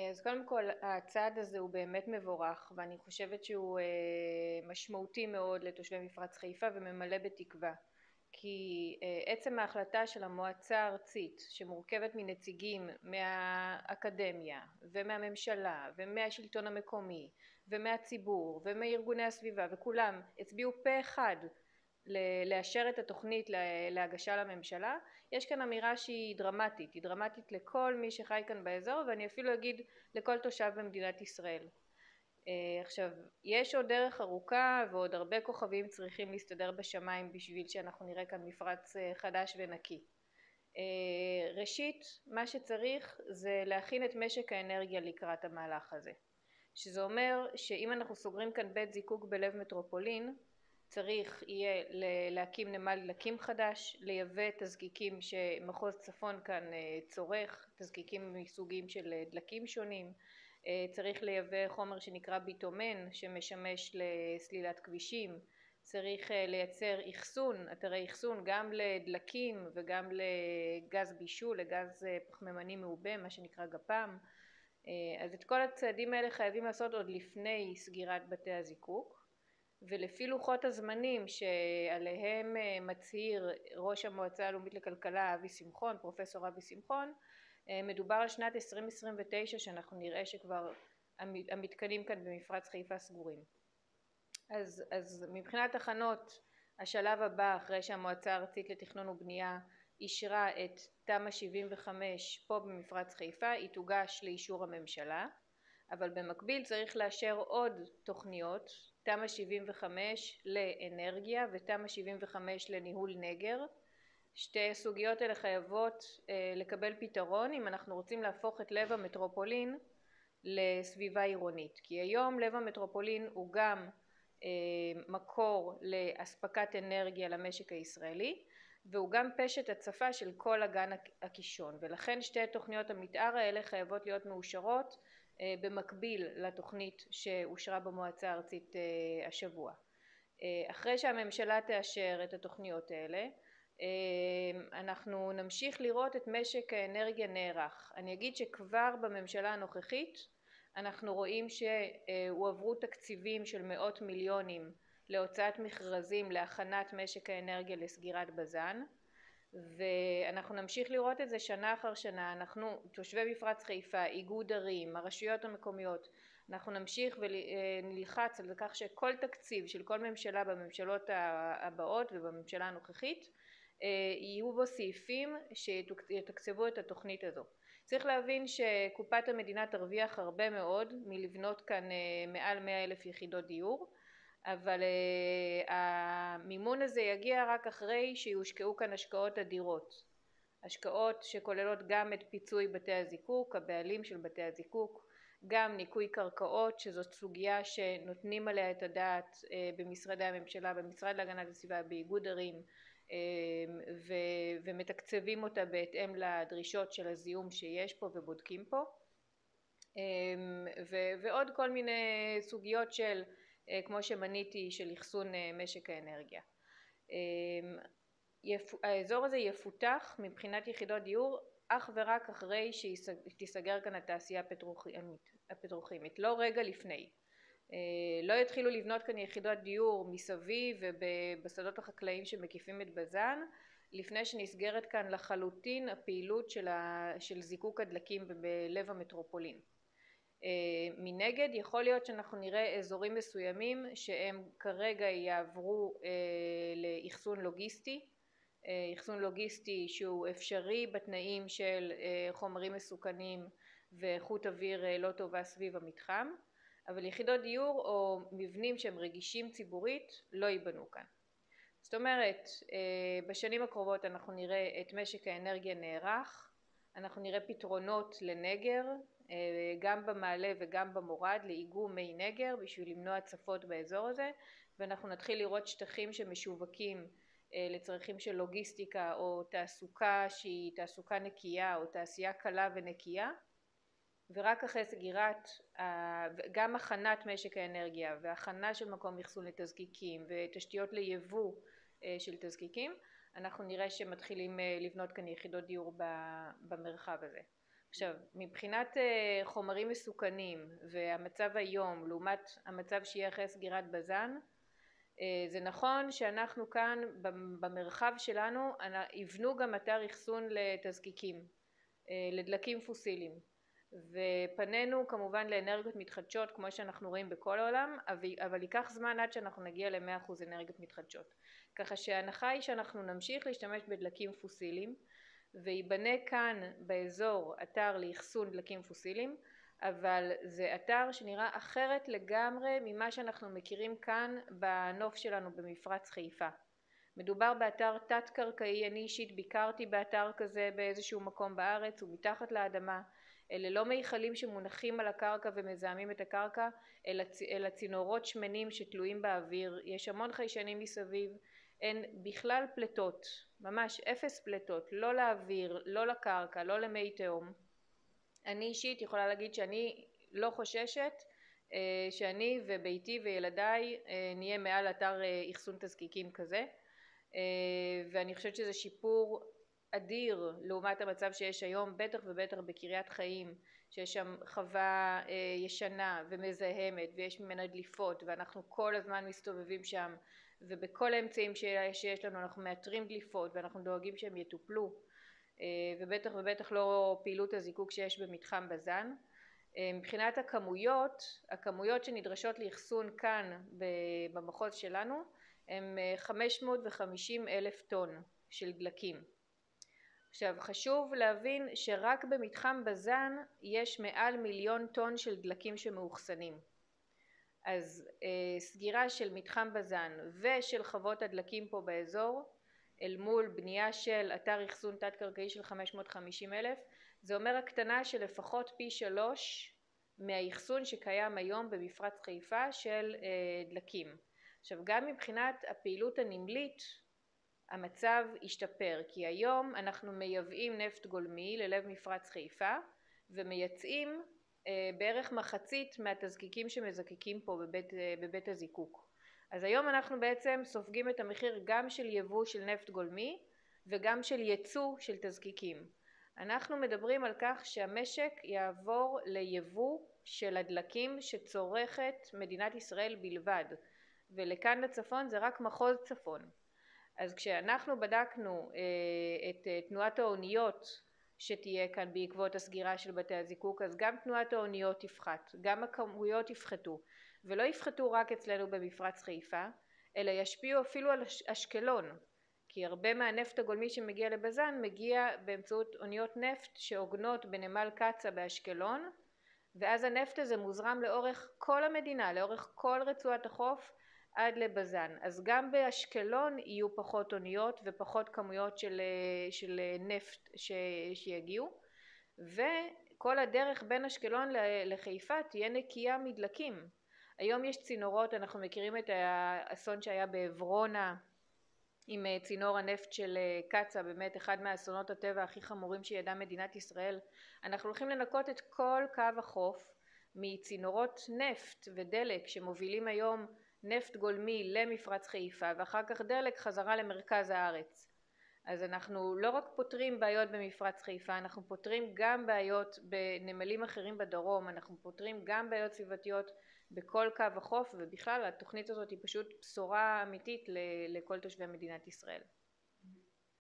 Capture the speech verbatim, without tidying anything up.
אז קודם כל הצעד הזה הוא באמת מבורך, ואני חושבת שהוא משמעותי מאוד לתושבי מפרץ חיפה וממלא בתקווה, כי עצם ההחלטה של המועצה הארצית שמורכבת מנציגים מהאקדמיה ומהממשלה ומהשלטון המקומי ומהציבור ומארגוני הסביבה, וכולם הצביעו פה אחד לאשר את התוכנית להגשה לממשלה, יש כאן אמירה שהיא דרמטית, היא דרמטית לכל מי שחי כאן באזור, ואני אפילו אגיד לכל תושב במדינת ישראל. עכשיו, יש עוד דרך ארוכה ועוד הרבה כוכבים צריכים להסתדר בשמיים בשביל שאנחנו נראה כאן מפרץ חדש ונקי. ראשית, מה שצריך זה להכין את משק האנרגיה לקראת המהלך הזה, שזה אומר שאם אנחנו סוגרים כאן בית זיקוק בלב מטרופולין, צריך יהיה להקים נמל דלקים חדש, לייבא תזקיקים שמחוז צפון כאן צורך, תזקיקים מסוגים של דלקים שונים, צריך לייבא חומר שנקרא ביטומן שמשמש לסלילת כבישים, צריך לייצר אחסון, אתרי אחסון גם לדלקים וגם לגז בישול, לגז פחמימני מעובה, מה שנקרא גפ"ם. אז את כל הצעדים האלה חייבים לעשות עוד לפני סגירת בתי הזיקוק, ולפי לוחות הזמנים שעליהם מצהיר ראש המועצה הלאומית לכלכלה אבי שמחון, פרופסור אבי שמחון, מדובר על שנת עשרים עשרים ותשע שאנחנו נראה שכבר המתקנים כאן במפרץ חיפה סגורים. אז, אז מבחינת הכנות, השלב הבא אחרי שהמועצה הארצית לתכנון ובנייה אישרה את תמ"א שבעים וחמש פה במפרץ חיפה, היא תוגש לאישור הממשלה, אבל במקביל צריך לאשר עוד תוכניות, תמ"א שבעים וחמש לאנרגיה ותמ"א שבעים וחמש לניהול נגר. שתי סוגיות אלה חייבות אה, לקבל פתרון אם אנחנו רוצים להפוך את לב המטרופולין לסביבה עירונית, כי היום לב המטרופולין הוא גם אה, מקור לאספקת אנרגיה למשק הישראלי, והוא גם פשט הצפה של כל אגן הקישון, ולכן שתי תוכניות המתאר האלה חייבות להיות מאושרות במקביל לתוכנית שאושרה במועצה הארצית השבוע. אחרי שהממשלה תאשר את התוכניות האלה, אנחנו נמשיך לראות את משק האנרגיה נערך. אני אגיד שכבר בממשלה הנוכחית אנחנו רואים שהועברו תקציבים של מאות מיליונים להוצאת מכרזים להכנת משק האנרגיה לסגירת בז"ן, ואנחנו נמשיך לראות את זה שנה אחר שנה. אנחנו תושבי מפרץ חיפה, איגוד ערים, הרשויות המקומיות, אנחנו נמשיך ונלחץ על כך שכל תקציב של כל ממשלה בממשלות הבאות ובממשלה הנוכחית יהיו בו סעיפים שיתקצבו את התוכנית הזו. צריך להבין שקופת המדינה תרוויח הרבה מאוד מלבנות כאן מעל מאה אלף יחידות דיור, אבל uh, המימון הזה יגיע רק אחרי שיושקעו כאן השקעות אדירות, השקעות שכוללות גם את פיצוי בתי הזיקוק, הבעלים של בתי הזיקוק, גם ניקוי קרקעות, שזאת סוגיה שנותנים עליה את הדעת uh, במשרדי הממשלה, במשרד להגנת הסביבה, באיגוד ערים, uh, ו- ומתקצבים אותה בהתאם לדרישות של הזיהום שיש פה ובודקים פה, um, ו- ועוד כל מיני סוגיות של כמו שמניתי של אחסון משק האנרגיה. האזור הזה יפותח מבחינת יחידות דיור אך ורק אחרי שתיסגר כאן התעשייה הפטרוכימית, לא רגע לפני. לא יתחילו לבנות כאן יחידות דיור מסביב ובשדות החקלאיים שמקיפים את בז"ן לפני שנסגרת כאן לחלוטין הפעילות של, ה... של זיקוק הדלקים בלב המטרופולין. מנגד יכול להיות שאנחנו נראה אזורים מסוימים שהם כרגע יעברו לאחסון לוגיסטי, אחסון לוגיסטי שהוא אפשרי בתנאים של חומרים מסוכנים ואיכות אוויר לא טובה סביב המתחם, אבל יחידות דיור או מבנים שהם רגישים ציבורית לא ייבנו כאן. זאת אומרת, בשנים הקרובות אנחנו נראה את משק האנרגיה נערך, אנחנו נראה פתרונות לנגר, גם במעלה וגם במורד, לאיגום מי נגר בשביל למנוע הצפות באזור הזה, ואנחנו נתחיל לראות שטחים שמשווקים לצרכים של לוגיסטיקה או תעסוקה שהיא תעסוקה נקייה או תעשייה קלה ונקייה, ורק אחרי סגירת, גם הכנת משק האנרגיה והכנה של מקום אחסון לתזקיקים ותשתיות ליבוא של תזקיקים, אנחנו נראה שמתחילים לבנות כאן יחידות דיור במרחב הזה. עכשיו, מבחינת חומרים מסוכנים והמצב היום לעומת המצב שיהיה אחרי סגירת בז"ן, זה נכון שאנחנו כאן במרחב שלנו יבנו גם אתר אחסון לתזקיקים, לדלקים פוסיליים, ופנינו כמובן לאנרגיות מתחדשות כמו שאנחנו רואים בכל העולם, אבל ייקח זמן עד שאנחנו נגיע ל-מאה אחוז אנרגיות מתחדשות, ככה שההנחה היא שאנחנו נמשיך להשתמש בדלקים פוסיליים, ויבנה כאן באזור אתר לאחסון דלקים פוסיליים, אבל זה אתר שנראה אחרת לגמרי ממה שאנחנו מכירים כאן בנוף שלנו במפרץ חיפה. מדובר באתר תת קרקעי, אני אישית ביקרתי באתר כזה באיזשהו מקום בארץ, הוא מתחת לאדמה, אלה לא מיכלים שמונחים על הקרקע ומזהמים את הקרקע, אלא, אלא צינורות שמנים שתלויים באוויר, יש המון חיישנים מסביב, אין בכלל פלטות, ממש אפס פלטות, לא לאוויר, לא לקרקע, לא למי תהום. אני אישית יכולה להגיד שאני לא חוששת אה, שאני וביתי וילדיי אה, נהיה מעל אתר אה, אחסון תזקיקים כזה, אה, ואני חושבת שזה שיפור אדיר לעומת המצב שיש היום, בטח ובטח בקריית חיים, שיש שם חווה אה, ישנה ומזהמת ויש ממנה דליפות, ואנחנו כל הזמן מסתובבים שם, ובכל האמצעים שיש לנו אנחנו מאתרים דליפות ואנחנו דואגים שהם יטופלו, ובטח ובטח לא פעילות הזיקוק שיש במתחם בז"ן. מבחינת הכמויות, הכמויות שנדרשות לאחסון כאן במחוז שלנו הם חמש מאות וחמישים אלף טון של דלקים. עכשיו חשוב להבין שרק במתחם בז"ן יש מעל מיליון טון של דלקים שמאוחסנים. אז אה, סגירה של מתחם בז"ן ושל חוות הדלקים פה באזור אל מול בנייה של אתר אחסון תת קרקעי של חמש מאות וחמישים אלף, זה אומר הקטנה של לפחות פי שלוש מהאחסון שקיים היום במפרץ חיפה של אה, דלקים. עכשיו גם מבחינת הפעילות הנמלית המצב השתפר, כי היום אנחנו מייבאים נפט גולמי ללב מפרץ חיפה ומייצאים בערך מחצית מהתזקיקים שמזקקים פה בבית, בבית הזיקוק. אז היום אנחנו בעצם סופגים את המחיר גם של יבוא של נפט גולמי וגם של ייצוא של תזקיקים. אנחנו מדברים על כך שהמשק יעבור ליבוא של הדלקים שצורכת מדינת ישראל בלבד, ולכאן לצפון זה רק מחוז צפון. אז כשאנחנו בדקנו אה, את אה, תנועת האוניות שתהיה כאן בעקבות הסגירה של בתי הזיקוק, אז גם תנועת האוניות תפחת, גם הכמויות יפחתו, ולא יפחתו רק אצלנו במפרץ חיפה, אלא ישפיעו אפילו על אשקלון, כי הרבה מהנפט הגולמי שמגיע לבז"ן מגיע באמצעות אוניות נפט שעוגנות בנמל קצה באשקלון, ואז הנפט הזה מוזרם לאורך כל המדינה, לאורך כל רצועת החוף עד לבז"ן. אז גם באשקלון יהיו פחות אוניות ופחות כמויות של, של נפט ש, שיגיעו, וכל הדרך בין אשקלון לחיפה תהיה נקייה מדלקים. היום יש צינורות, אנחנו מכירים את האסון שהיה בעברונה עם צינור הנפט של קצה, באמת אחד מהאסונות הטבע הכי חמורים שידעה מדינת ישראל. אנחנו הולכים לנקות את כל קו החוף מצינורות נפט ודלק שמובילים היום נפט גולמי למפרץ חיפה ואחר כך דלק חזרה למרכז הארץ. אז אנחנו לא רק פותרים בעיות במפרץ חיפה, אנחנו פותרים גם בעיות בנמלים אחרים בדרום, אנחנו פותרים גם בעיות סביבתיות בכל קו החוף, ובכלל התוכנית הזאת היא פשוט בשורה אמיתית לכל תושבי מדינת ישראל.